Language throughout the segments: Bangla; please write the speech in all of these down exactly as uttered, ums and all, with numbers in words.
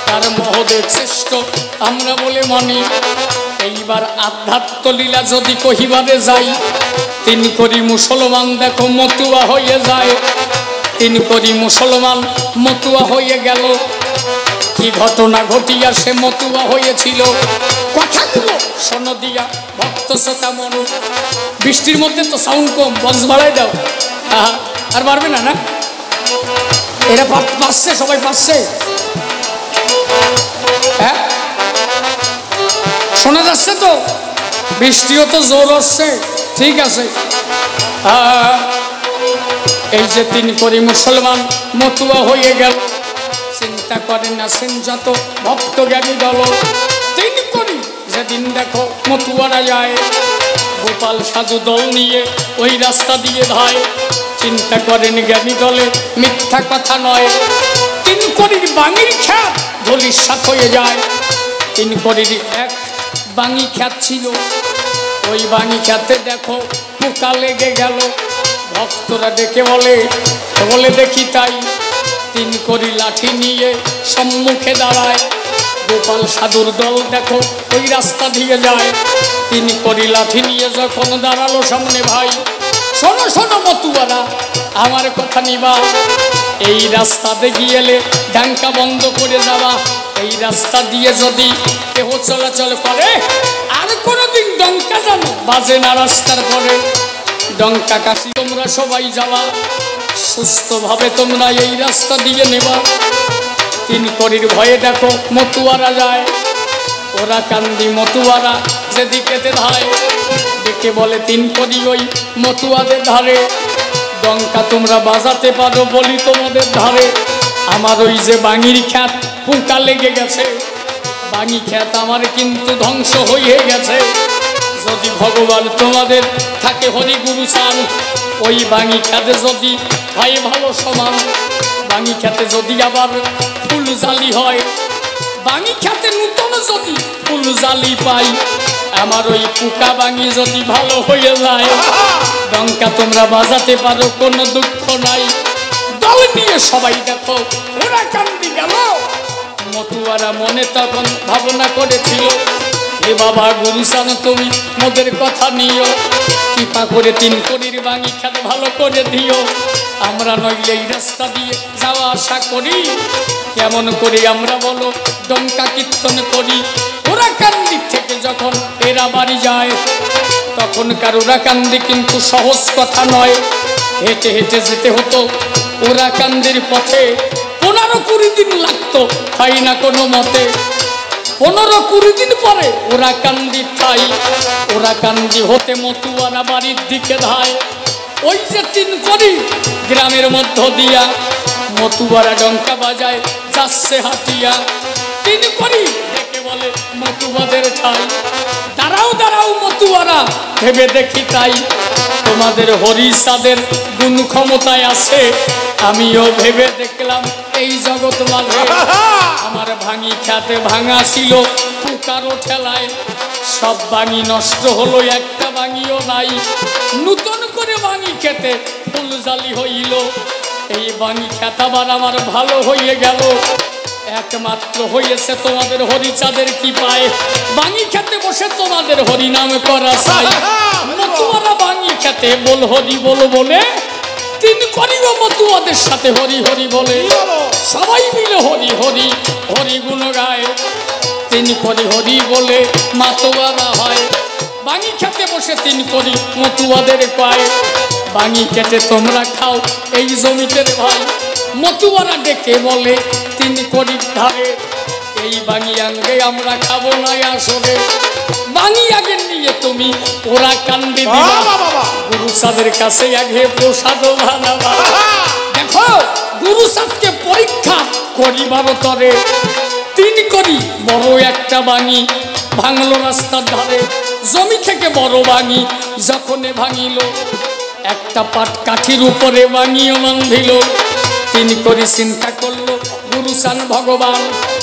তার মহোদয় শ্রেষ্ঠ আমরা বলে মানি। এইবার আধ্যাত্ম লীলা যদি কহিবারে যাই, তিন করি মুসলমান দেখো মতুয়া হয়ে যায়। তিন করি মুসলমান মতুয়া হয়ে গেল। কি ঘটনা ঘটিয়া সে মতুয়া হয়েছিল, কথাগুলো শোনো দিয়া ভক্ত শ্রোতা মন। বৃষ্টির মধ্যে তো সাউন্ড কম, বক্স বাড়াই দাও। আহা, আর পারবে না না? এরা পাচ্ছে, সবাই পাচ্ছে। হ্যাঁ, শোনা যাচ্ছে তো? বৃষ্টিও তো জোর হচ্ছে, ঠিক আছে। এই যে তিন করি মুসলমান মতুয়া হয়ে গেল, চিন্তা করেন না সেন যত ভক্ত জ্ঞানী দল। তিন করি যেদিন দেখো মতুয়ারা যায়, গোপাল সাধু দল নিয়ে ওই রাস্তা দিয়ে ধায়। চিন্তা করেন জ্ঞানী দলে মিথ্যা কথা নয়। তিন করির বাঙির খ্যাত ধলির সাথ হয়ে যায়। তিন করির এক বাঙি খ্যাত ছিল, ওই বাঙি খ্যাতে দেখো পোকা লেগে গেল। ভক্তরা ডেকে বলে, বলে দেখি তাই। তিন করি লাঠি নিয়ে সম্মুখে দাঁড়ায়। গোপাল সাধুর দল দেখো ওই রাস্তা দিয়ে যায়। তিন করি লাঠি নিয়ে যখন দাঁড়ালো সামনে, ভাই শোনো শোনো মতুয়ারা আমার কথা নিবা। এই রাস্তাতে গিয়েলে ডাঙ্কা বন্ধ করে যাবা। এই রাস্তা দিয়ে যদি কেহ চলাচল করে, আর কোনোদিন ডঙ্কা জানো বাজে না রাস্তার পরে। ডঙ্কা কাশি তোমরা সবাই যাওয়া, সুস্থভাবে তোমরা এই রাস্তা দিয়ে নেবা। তিন করির ভয়ে দেখো মতুয়ারা যায়। ওরা কান্দি মতুয়ারা যেদিকেতে ধায়, ডেকে বলে তিন করি ওই মতুয়াদের ধারে। ডঙ্কা তোমরা বাজাতে পারো বলি তোমাদের ধারে। আমার ওই যে বাঙির খ্যাত পোকা লেগে গেছে, বাঙি খ্যাত আমার কিন্তু ধ্বংস হয়ে গেছে। যদি ভগবান তোমাদের থাকে হরি গুরু চান, ওই বাঙি খ্যাতে যদি হয় ভালো সমান। বাঙি খ্যাতে যদি আবার ফুল জালি হয়, বাঙি খ্যাতে নূতন যদি ফুল জালি পাই, আমার ওই পোকা বাঙি যদি ভালো হয়ে যায়, ডঙ্কা তোমরা বাজাতে পারো কোনো দুঃখ নাই। দল নিয়ে সবাই দেখো ওরা কান্দি গেল। মতুয়ারা মনে তখন ভাবনা করেছিল, হে বাবা গুরুসান তুমি মোদের কথা নিও, কৃপা করে তিন করির বাঙি খ্যাত ভালো করে দিও। আমরা নইলে এই রাস্তা দিয়ে যাওয়া আসা করি, কেমন করে আমরা বলো ডঙ্কা কীর্তন করি। ওরা কান্দি থেকে যখন এরা বাড়ি যায়, তখনকার ওরা কান্দি কিন্তু সহজ কথা নয়। হেঁটে হেঁটে যেতে হতো ওরা কান্দির পথে। পনেরো কুড়ি দিন লাগতো, হয় না কোনো মতে। পনেরো কুড়ি দিন পরে ওরা কান্দি ঠাই। ওরা কান্দি হতে মতুয়ারা বাড়ির দিকে ধায়। ওই যে তিন করি গ্রামের মধ্য দিয়া, মতুয়ারা ডঙ্কা বাজায় যাচ্ছে হাতিয়া। তিন করি ডেকে বলে মতুয়াদের ঠাই, দাঁড়াও দাঁড়াও মতুয়ারা ভেবে দেখি তাই। তোমাদের হরিচাঁদের গুণ ক্ষমতায় আছে, আমিও ভেবে দেখলাম এই জগৎ মাঝে। আমার ভাঙি খ্যাতে ভাঙা ছিল পোকারও ঠেলায়, সব বাঙি নষ্ট হলো একটা বাঙিও নাই। নূতন করে বাঙি খেতে ফুল জালি হইল, এই বাঙি খ্যাত আবার আমার ভালো হয়ে গেল। একমাত্র হয়েছে তোমাদের হরিচাঁদের কি পায়, বাঙি খেতে বসে তোমাদের হরি নাম করা চাই। মতুয়ারা বাঙি খেতে বল হরি বল বলে, তিন করিও মতুয়াদের সাথে হরি হরি বলে। সবাই মিলে হরি হরি হরি গুণ গায়। তিন করি হরি বলে মাতোয়ারা হয়, বাঙি খেতে বসে তিন করি মতুয়াদের পায়। বাঙি কেটে তোমরা খাও এই জমিতে ভাই। মতুয়ারা ডেকে বলে তিন করির ধারে, এই বাঙি আঙ্গে আমরা খাবো না আসরে। বাঙি আগে নিয়ে তুমি ওরা কান্দি দিবা, গুরু সাদের কাছে আগে প্রসাদ বানাবা। দেখো গুরু সাদকে পরীক্ষা করিবার তরে, তিন করি বড় একটা বাঙি ভাঙলো রাস্তার ধারে। জমি থেকে বড় বাঙি যখনে ভাঙিল, একটা পাট কাঠির উপরে বাঙিও বান্ধিল। তিন করি চিন্তা করলো গুরুসান ভগবান,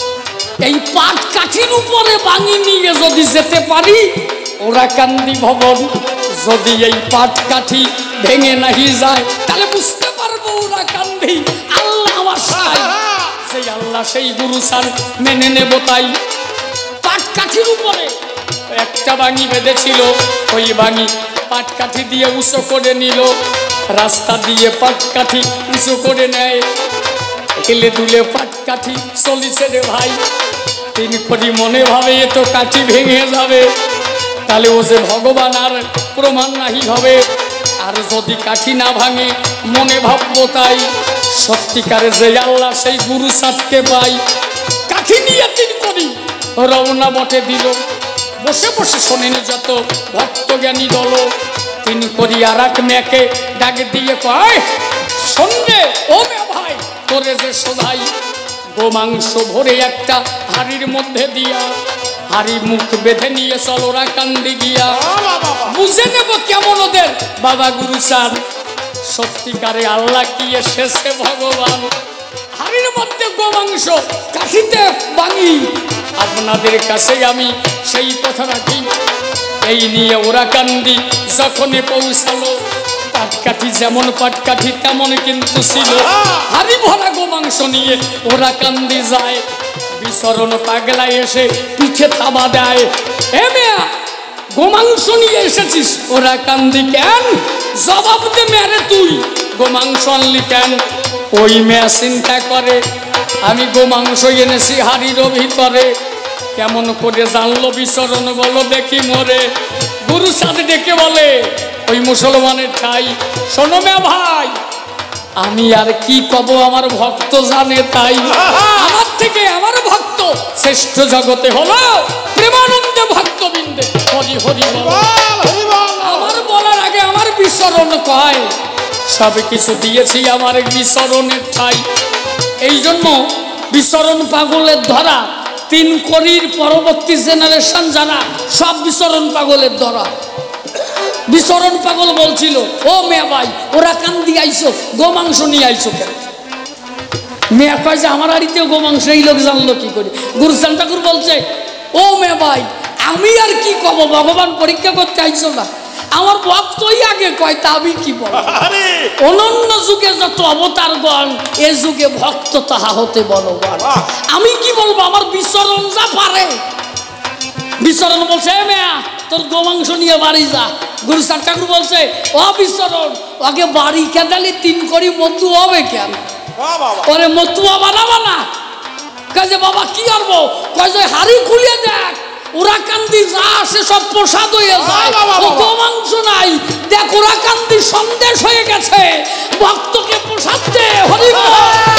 এই পাট কাঠির উপরে বাঙি নিয়ে যদি যেতে পারি, ওরা কান্দি ভবন যদি এই পাট কাঠি ভেঙে নাহি যায়, তাহলে বুঝতে পারবো ওরা কান্দি আল্লাহ আমার সাই। সেই আল্লাহ সেই গুরু সান মেনে নেব তাই। পাটকাঠির উপরে একটা বাঙি বেঁধেছিল, ওই বাঙি পাটকাঠি দিয়ে উঁচু করে নিল, রাস্তা দিয়ে পাটকাঠি উঁচু করে নেয়, হেলে দুলে পাটকাঠি চলিছে রে ভাই। তিন কোটি মনে ভাবে এ তো কাঠি ভেঙে যাবে, তাহলে ও যে ভগবান আর প্রমাণ নাহি হবে। আর যদি কাঠি না ভাঙে মনে ভাববো তাই, সত্যিকারে যে আল্লাহ সেই গুরু সাতকে পাই। কাঠি নিয়ে তিন করি রওনা বটে দিল, বসে বসে শোনেন যত ভক্ত জ্ঞানী দল। তিন করি আর এক মেয়েকে ডাক দিয়ে কয়, সঙ্গে ও মেয়ে ভাই তোরে যে সোধাই, গোমাংস ভরে একটা হাড়ির মধ্যে দিয়া, হাড়ি মুখ বেঁধে নিয়ে চলো রাকান্দি গিয়া, বুঝে নেব কেমন ওদের বাবা গুরু চান। সত্যিকারে আল্লাহ কি এসেছে ভগবান, হাড়ির মধ্যে গোমাংস কাঠিতে বাঙি। আপনাদের কাছে আমি সেই কথা রাখি, এই নিয়ে ওরা কান্দি যখনই পৌঁছালো, পাটকাঠি যেমন পাটকাঠি তেমন কিন্তু ছিল, হাড়ি ভরা গোমাংস নিয়ে ওরা কান্দি যায়। বিচরণ পাগলা এসে পিঠে থাবা দেয়, এ মেয়া গোমাংস নিয়ে এসেছিস ওরা কান্দি কেন, জবাব দে মেরে তুই গোমাংস আনলি কেন। ওই মেয়া চিন্তা করে, আমি গোমাংস এনেছি হাড়ির ভিতরে, কেমন করে জানলো বিচরণ বলো দেখি মোরে। গুরু সাথে ডেকে বলে ওই মুসলমানের ঠাই, শোনো মেয়া ভাই আমি আর কি কব, আমার ভক্ত জানে তাই। আমার থেকে আমার ভক্ত শ্রেষ্ঠ জগতে হলো প্রেমানন্দে ভক্তবৃন্দে হরি হরি বল। আমার বলার আগে আমার বিচরণ কয়, সব কিছু দিয়েছি আমার বিচরণের ঠাই। এই জন্য বিচরণ পাগলের ধরা, তিন করির পরবর্তী জেনারেশন যারা সব বিচরণ পাগলের ধরা। বিচরণ পাগল বলছিল, ও মেয়া ভাই ওরা কান্দি আইসো গোমাংস নিয়ে আইসো কেন। মেয়া কয় যে আমার বাড়িতেও গোমাংস, এই লোক জানলো কি করে। গুরুচান ঠাকুর বলছে, ও মেয়া ভাই আমি আর কি কব, ভগবান পরীক্ষা করতে আইসো না, আমার ভক্তই আগে কয় তা আমি কি বলবো। অনন্য যুগে যত অবতারগণ, এ যুগে ভক্ত তাহা হতে বলবান। আমি কি বলবো, আমার বিচরণ যা পারে। বিচরণ বলছে, এ মেয়া তোর গোমাংস নিয়ে বাড়ি যা। গুরুচান ঠাকুর বলছে, ও বিচরণ আগে বাড়ি খেদালি তিন করি মতু হবে কেন, ওরে মতুয়া বানাবা না। কাজে বাবা কি করবো, কাজে হাড়ি খুলে দেখ, ওরা কান্দি যা আসে সব প্রসাদ হয়ে যায়, ও গোমাংস নাই, দেখ ওরা কান্দি সন্দেশ হয়ে গেছে, ভক্তকে প্রসাদ দে হরি বল।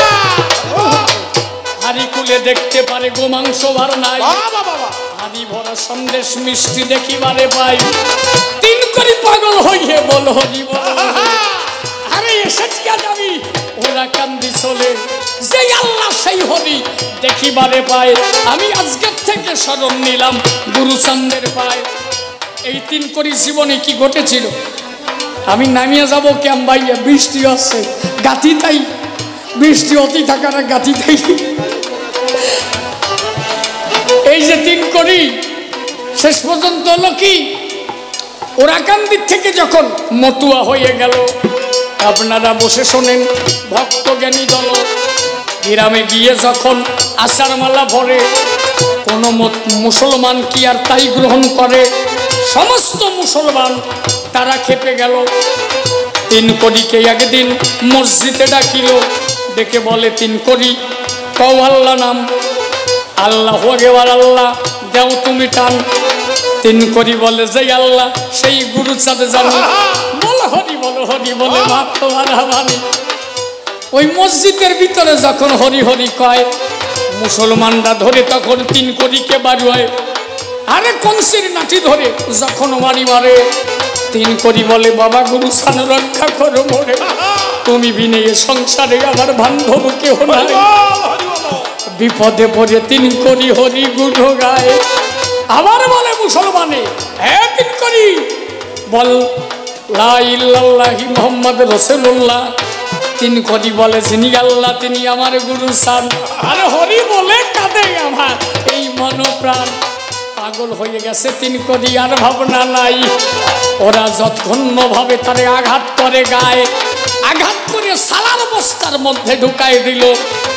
হাড়ি খুলে দেখতে পারে গোমাংস ভার নাই, হাড়ি ভরা সন্দেশ মিষ্টি দেখিবারে পাই। তিন করি পাগল হইয়ে বল হরি বল। আরে এসেছি আজ আমি ওরা কান্দি চলে, যে আল্লাহ সেই হরি দেখিবারে পায়। আমি আজকের থেকে স্মরণ নিলাম গুরুচান্দের পায়। এই তিন করি জীবনে কি ঘটেছিল, আমি নামিয়ে যাবো ক্যাম বাইয়া, বৃষ্টি আসছে গাতি তাই, বৃষ্টি অতি থাকার গাতি তাই। এই যে তিন করি শেষ পর্যন্ত হলো কি, ওরা কান্দির থেকে যখন মতুয়া হয়ে গেল, আপনারা বসে শোনেন ভক্ত জ্ঞানী দল। গ্রামে গিয়ে যখন আষাঢ় মালা ভরে, কোনো মুসলমান কি আর তাই গ্রহণ করে, সমস্ত মুসলমান তারা খেপে গেল। তিন করিকে একদিন মসজিদে ডাকিল, ডেকে বলে, তিন করি কও আল্লাহ নাম, আল্লাহ হোগেবার আল্লাহ দেও তুমি টান। তিন করি বলে, যে আল্লাহ সেই গুরু চাঁদে জানি, বলো হরি বলো হরি বলে মাত্র মানি। ওই মসজিদের ভিতরে যখন হরি হরি কয়, মুসলমানরা ধরে তখন তিন করিকে বাড়ুয়, আরে কংসির নাঠি ধরে যখন মারি মারে। তিন করি বলে, বাবা গুরু সান রক্ষা করো মোরে, তুমি বিনে সংসারে আমার বান্ধব কেহ নাই। বিপদে পড়ে তিন করি হরি গুণ গায়, আবার বলে মুসলমানে, হ্যাঁ তিন করি বল লা ইল্লাল্লাহি মুহাম্মদ রাসূলুল্লাহ। তিন করি বলে, যিনি আল্লাহ তিনি আমার গুরু সান। আরে হরি বলে কাঁদে আমার এই মনপ্রাণ। পাগল হয়ে গেছে তিন করি, আর ভাবনা নাই। ওরা যৎক্ষণ্য ভাবে তারে আঘাত করে গায়ে, আঘাত করে সালার বস্তার মধ্যে ঢুকাই দিল।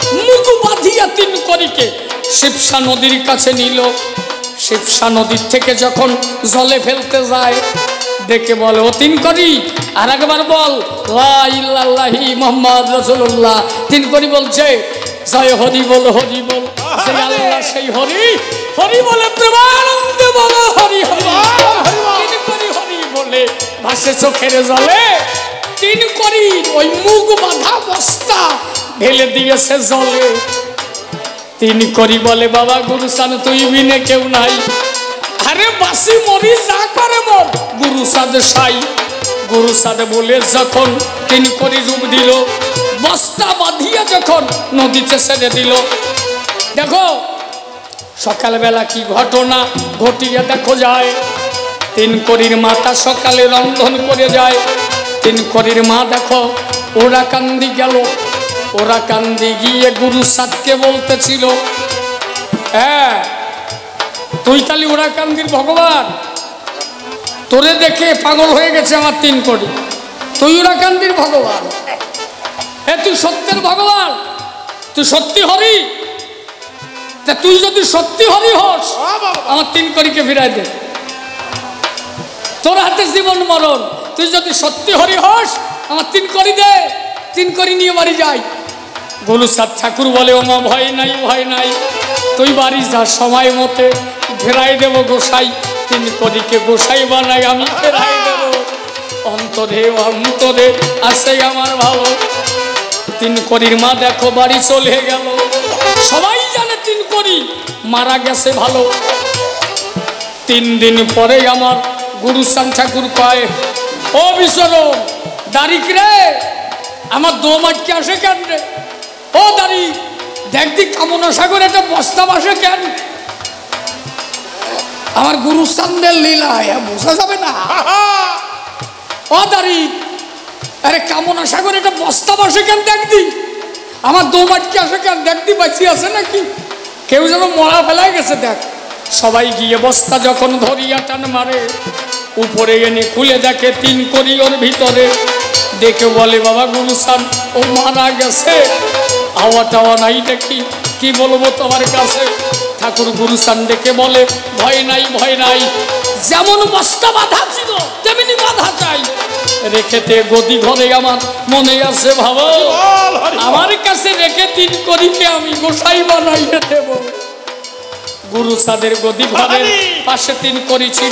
মুখ বাঁধিয়া তিন করিকে শিবসা নদীর কাছে নিল। শিবসা নদীর থেকে যখন জলে ফেলতে যায় দেখে বলে, ও তিন করি আর একবার বল লা ইলাহা মুহাম্মদ রাসূলুল্লাহ। তিন করি বলছে, জয় হরি বল হরি বল, সেই আল্লাহ সেই হরি, হরি বলে প্রেমানন্দে বলো হরি হরি। তিন করি হরি বলে ভাসে চোখের জলে। তিন করি ওই মুখ বাঁধা বস্তা ঢেলে দিয়েছে জলে। তিন করি বলে, বাবা গুরুসান তুই বিনে কেউ নাই। আরে বাসি মরি যা করে মর, গুরু সাদ সাই। গুরু সাদ বলে যখন তিন করি রূপ দিল, বস্তা বাঁধিয়া যখন নদীতে ছেড়ে দিল। দেখো সকালবেলা কি ঘটনা ঘটিয়ে দেখো যায়। তিন করির মাতা সকালে রন্ধন করে যায়। তিন করির মা দেখো ওরা কান্দি গেল। ওরা কান্দি গিয়ে গুরু সাদকে বলতেছিল, হ্যাঁ তুই তাহলে ওরা কান্দির ভগবান, তোরে দেখে পাগল হয়ে গেছে আমার তিন কোটি, তুই ওরা কান্দির ভগবান, এ তুই সত্যের ভগবান, তুই সত্যি হরি। তা তুই যদি সত্যি হরি হস আমার তিন কোটিকে ফিরাই দে, তোর হাতে জীবন মরণ। তুই যদি সত্যি হরি হস আমার তিন কোটি দে, তিন কোটি নিয়ে বাড়ি যাই। গুরু সাদ ঠাকুর বলে, ও মা ভয় নাই ভয় নাই, তুই বাড়ি যা সময় মতে ফেরাই দেব গোসাই। তিন করিকে গোসাই বানাই আমি ফেরাই দেব। অন্তরে অন্তরে আসে আমার ভালো। তিন করির মা দেখো বাড়ি চলে গেল। সবাই জানে তিন করি মারা গেছে ভালো। তিন দিন পরে আমার গুরু সান ঠাকুর কয়, ও বিশ্বরূপ দারিক রে, আমার দম আটকে আসে কেন রে? ও দারি দেখদি কামনা সাগর একটা বস্তা বাসে কেন? আমার গুরু সান্দের লীলা বোঝা যাবে না। ও দারি, আরে কামনা সাগর একটা বস্তা বাসে কেন? দেখদি আমার দম আটকে আসে কেন? দেখদি বাঁচি আছে নাকি? কেউ যেন মরা ফেলাই গেছে দেখ। সবাই গিয়ে বস্তা যখন ধরিয়া টান মারে, উপরে এনে খুলে দেখে তিন করি ওর ভিতরে। দেখে বলে, বাবা গুরু সান ও মারা গেছে, হাওয়া টাওয়া নাই দেখি, কি বলবো তোমার কাছে। ঠাকুর গুরু সান দেখে বলে, ভয় নাই ভয় নাই, যেমন বস্তা বাঁধা ছিল তেমনি বাঁধা চাই। রেখেতে গদি ঘরে আমার মনে আছে ভাবো, আমার কাছে রেখে তিন করিকে আমি গোসাই বানাইয়ে দেব। গুরু সাদের গদি ঘরের পাশে তিন করি ছিল।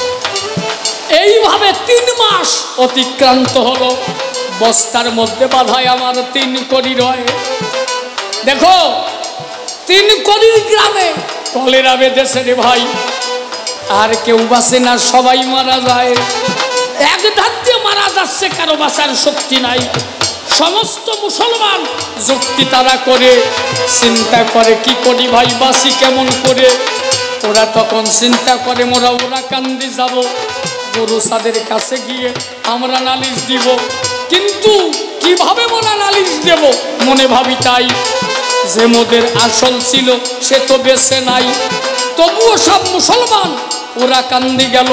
এইভাবে তিন মাস অতিক্রান্ত হলো। বস্তার মধ্যে বাঁধায় আমার তিন করি রয়। দেখো তিন করির গ্রামে কলেরা বেঁধেছে রে ভাই, আর কেউ বাঁচে না, সবাই মারা যায়। এক ধার দিয়ে মারা যাচ্ছে, কারো বাঁচার শক্তি নাই। সমস্ত মুসলমান যুক্তি তারা করে চিন্তা করে, কি করি ভাই বাঁচি কেমন করে। ওরা তখন চিন্তা করে, মোরা ওরা কান্দি যাব, গুরু সাদের কাছে গিয়ে আমরা নালিশ দিব। কিন্তু কিভাবে মোরা নালিশ দেব মনে ভাবি তাই, যে মোদের আসল ছিল সে তো বেঁচে নাই। তবুও সব মুসলমান ওরা কান্দি গেল।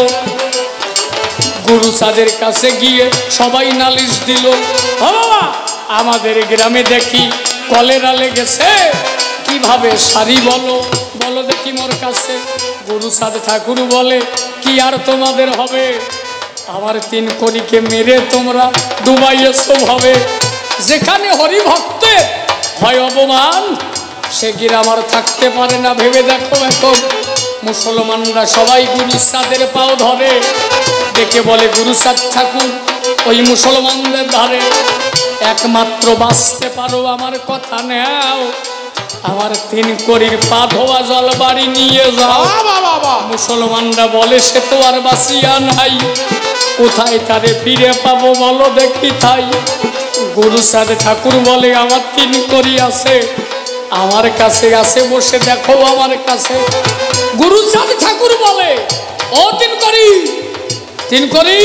গুরু সাদের কাছে গিয়ে সবাই নালিশ দিল, বাবা আমাদের গ্রামে দেখি কলেরা লেগেছে, কিভাবে সারি বলো বলো দেখি মোর কাছে। গুরু সাদ ঠাকুর বলে, কি আর তোমাদের হবে, আমার তিন করিকে মেরে তোমরা ডুবাইয়েছো ভাবে। যেখানে হরিভক্তে হয় অপমান, সে গ্রাম আর থাকতে পারে না। ভেবে দেখো এখন মুসলমানরা সবাই গুরু সাদের পাও ধরে। ডেকে বলে, গুরু সাদ ঠাকুর ওই মুসলমানদের ধারে, একমাত্র বাঁচতে পারো আমার কথা নেও, আমার তিন করির পা ধোয়া জল বাড়ি নিয়ে যাও। মুসলমানরা বলে, সে তো আর বাঁচিয়া নাই, কোথায় তারে ফিরে পাবো বলো দেখি তাই। গুরু সাদ ঠাকুর বলে, আমার তিন করি আছে, আমার কাছে আছে, বসে দেখো আমার কাছে। গুরু সাদ ঠাকুর বলে, ও তিন করি, তিন করি।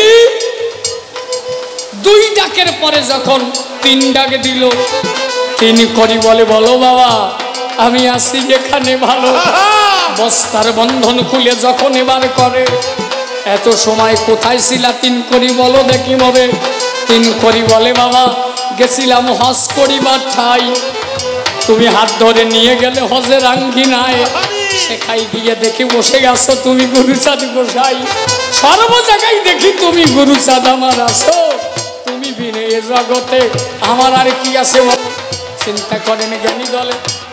দুই ডাকের পরে যখন তিন ডাক দিল, তিন করি বলে, বলো বাবা আমি আসি এখানে ভালো। বস্তার বন্ধন খুলে যখন এবার করে, এত সময় কোথায় ছিলা তিন করি বলো দেখি হবে। তিন করি বলে, বাবা গেছিলাম হজ করিবার ঠাই, তুমি হাত ধরে নিয়ে গেলে হজের আঙ্গিনায়, সেখাই গিয়ে দেখি বসে গেছো তুমি গুরুচাঁদ গোসাই। সর্ব জায়গায় দেখি তুমি গুরুচাঁদ আমার আছো, তুমি বিনে এ জগতে আমার আর কি আছে? চিন্তা করেন জ্ঞানী দলে।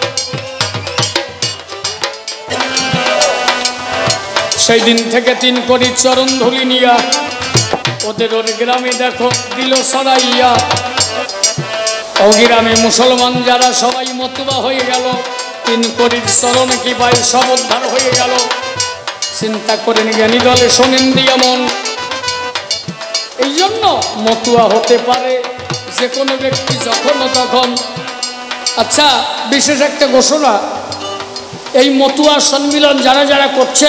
সেই দিন থেকে তিন কোটি চরণ ধুলি নিয়া ওদের ওর গ্রামে দেখো দিল সরাইয়া। ও গ্রামে মুসলমান যারা সবাই মতুয়া হয়ে গেল, তিন কোটির চরণ কি পাই সব উদ্ধার হয়ে গেল। চিন্তা করেন জ্ঞানী দলে, শোনেন দিয়া মন। এই জন্য মতুয়া হতে পারে যে কোনো ব্যক্তি যখন তখন। আচ্ছা, বিশেষ একটা ঘোষণা, এই মতুয়া সম্মিলন যারা যারা করছে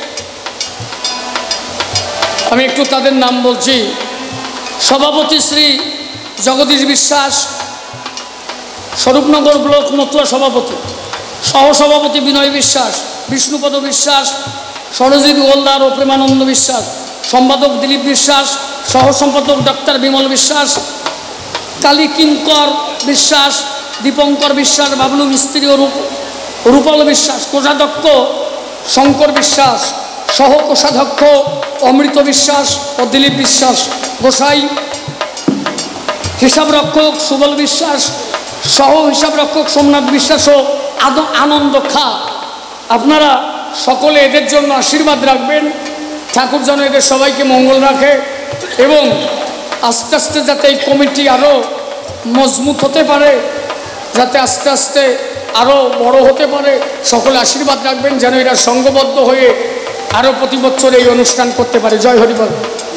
আমি একটু তাদের নাম বলছি। সভাপতি শ্রী জগদীশ বিশ্বাস, স্বরূপনগর ব্লক মতুয়া সভাপতি। সহসভাপতি বিনয় বিশ্বাস, বিষ্ণুপদ বিশ্বাস, সরজিৎ গোলদার ও প্রেমানন্দ বিশ্বাস। সম্পাদক দিলীপ বিশ্বাস, সহ সম্পাদক ডক্টর বিমল বিশ্বাস, কালী কিঙ্কর বিশ্বাস, দীপঙ্কর বিশ্বাস, বাবলু মিস্ত্রি ও রূপল বিশ্বাস। কোষাধ্যক্ষ শঙ্কর বিশ্বাস, সহ কোষাধ্যক্ষ অমৃত বিশ্বাস ও দিলীপ বিশ্বাস। গোসাই হিসাবরক্ষক সুবল বিশ্বাস, সহ হিসাবরক্ষক সোমনাথ বিশ্বাস ও আনন্দ খা। আপনারা সকলে এদের জন্য আশীর্বাদ রাখবেন, ঠাকুর যেন এদের সবাইকে মঙ্গল রাখে এবং আস্তে আস্তে যাতে এই কমিটি আরও মজবুত হতে পারে, যাতে আস্তে আস্তে আরও বড় হতে পারে। সকলে আশীর্বাদ রাখবেন যেন এরা সংঘবদ্ধ হয়ে আরও প্রতি বছর এই অনুষ্ঠান করতে পারে। জয় হরিবল।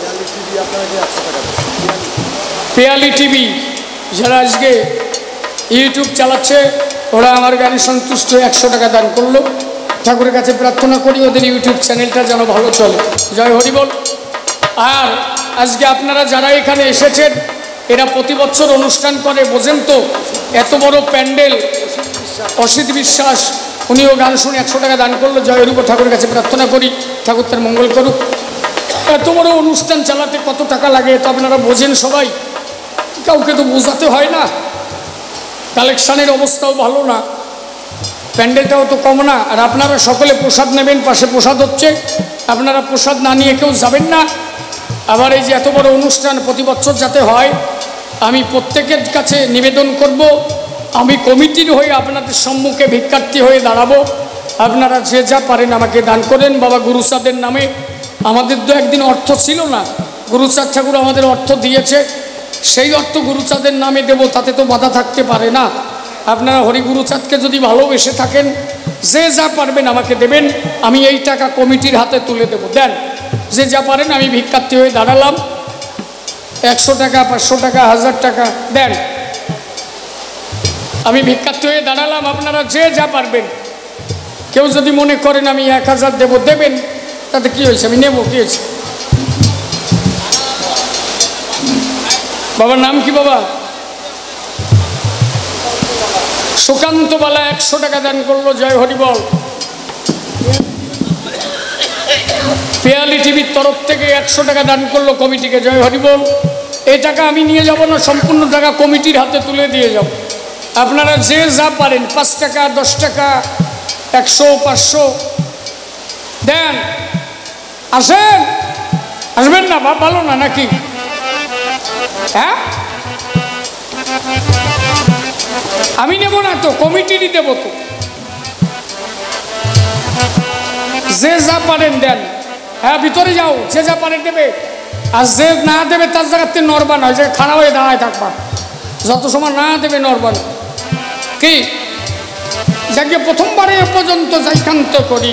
পেয়ালি টিভি যারা আজকে ইউটিউব চালাচ্ছে, ওরা আমার গানে সন্তুষ্ট হয়ে একশো টাকা দান করলো। ঠাকুরের কাছে প্রার্থনা করি ওদের ইউটিউব চ্যানেলটা যেন ভালো চলে। জয় হরিবল। আর আজকে আপনারা যারা এখানে এসেছেন, এরা প্রতি বছর অনুষ্ঠান করে, বোঝেন তো, এত বড় প্যান্ডেল। অসিত বিশ্বাস উনিও গান শুনে একশো টাকা দান করলো। জয় হরিবল। ঠাকুরের কাছে প্রার্থনা করি ঠাকুর তার মঙ্গল করুক। এত বড় অনুষ্ঠান চালাতে কত টাকা লাগে তো আপনারা বোঝেন সবাই, কাউকে তো বোঝাতে হয় না। কালেকশানের অবস্থাও ভালো না, প্যান্ডেলটাও তো কম না। আর আপনারা সকলে প্রসাদ নেবেন, পাশে প্রসাদ হচ্ছে, আপনারা প্রসাদ না নিয়ে কেউ যাবেন না। আবার এই যে এত বড় অনুষ্ঠান প্রতি বছর যাতে হয়, আমি প্রত্যেকের কাছে নিবেদন করব, আমি কমিটির হয়ে আপনাদের সম্মুখে ভিক্ষার্থী হয়ে দাঁড়াবো। আপনারা যে যা পারেন আমাকে দান করেন বাবা গুরুচাঁদের নামে। আমাদের তো একদিন অর্থ ছিল না, গুরুচাঁদ ঠাকুর আমাদের অর্থ দিয়েছে, সেই অর্থ গুরুচাঁদের নামে দেব, তাতে তো বাধা থাকতে পারে না। আপনারা হরি গুরুচাঁদকে যদি ভালোবেসে থাকেন, যে যা পারবেন আমাকে দেবেন, আমি এই টাকা কমিটির হাতে তুলে দেব। দেন যে যা পারেন। আমি ভিক্ষার্থী হয়ে দাঁড়ালাম, একশো টাকা, পাঁচশো টাকা, হাজার টাকা দেন। আমি ভিক্ষার্থী হয়ে দাঁড়ালাম, আপনারা যে যা পারবেন। কেউ যদি মনে করেন আমি এক হাজার দেবো, দেবেন, তাতে কী হয়েছে, আমি নেব, কী হয়েছে? বাবার নাম কি বাবা? সুকান্ত বালা একশো টাকা দান করলো। জয় হরিবল। পেয়ালি টিভির তরফ থেকে একশো টাকা দান করলো কমিটিকে। জয় হরিবল। এই টাকা আমি নিয়ে যাব না, সম্পূর্ণ টাকা কমিটির হাতে তুলে দিয়ে যাব। আপনারা যে যা পারেন, পাঁচ টাকা, দশ টাকা, একশো, পাঁচশো দেন। আসেন, আসবেন না? বা ভালো না নাকি? হ্যাঁ, আমি নেব না তো, কমিটিরই দেব তো। যে যা পারেন দেন। হ্যাঁ, ভিতরে যাও, যে যা পারেন দেবে। আর যে না দেবে তার জায়গাতে নড়বা নয়, যে খাড়া হয়ে দাঁড়ায় থাকবা, যত সময় না দেবে নড়বা না। কি যাকে প্রথমবারে এ পর্যন্ত যাইকান্ত করি,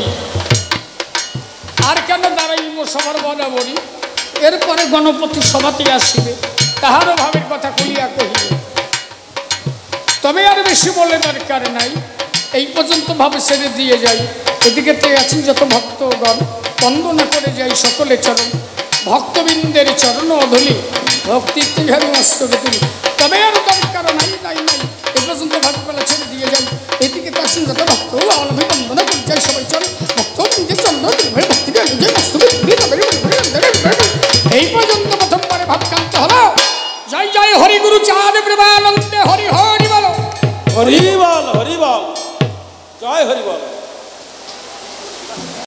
আর কেন দাঁড়াইব সবার বরাবরই। এরপরে গণপতি সভাতে আসিবে, তাহারও ভাবের কথা কইয়া কহিবে। তবে আর বেশি বলে দরকার নাই, এই পর্যন্ত ভাবে ছেড়ে দিয়ে যাই। এদিকে তো আছেন যত ভক্তগণ, বন্দনা করে যাই সকলে চরণ। ভক্তবৃন্দের চরণ অধলি ভক্তির তিহারি মস্তকে তুলি। তবে আর দরকার নাই নাই নাই, এই পর্যন্ত ভাববেলা ছেড়ে দিয়ে যাই। এদিকে তো আছেন যত ভক্ত, আমি বন্দনা করে যাই সবাই চরণ। ভক্তবৃন্দের চরণ ভক্তি এই পর্যন্ত প্রথমবারে ভাবকান্ত হলো। জয় জয় হরি গুরু চাঁদ প্রেমানন্দে হরি হরি বলো। হরি বল হরি বল জয় হরি বল।